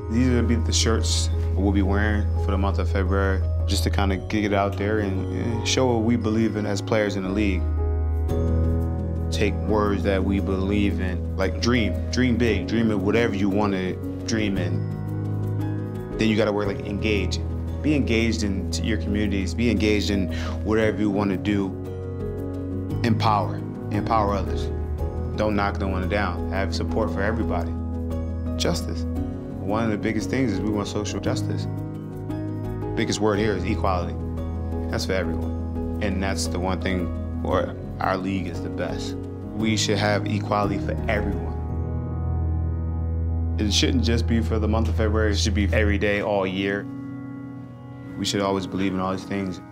These are gonna be the shirts we'll be wearing for the month of February, just to kind of get it out there and show what we believe in as players in the league. Take words that we believe in, like dream big, dream of whatever you want to dream in. Then you gotta work like engage. Be engaged in your communities, be engaged in whatever you want to do. Empower others. Don't knock no one down. Have support for everybody. Justice. One of the biggest things is we want social justice. Biggest word here is equality. That's for everyone. And that's the one thing where our league is the best. We should have equality for everyone. It shouldn't just be for the month of February, it should be every day, all year. We should always believe in all these things.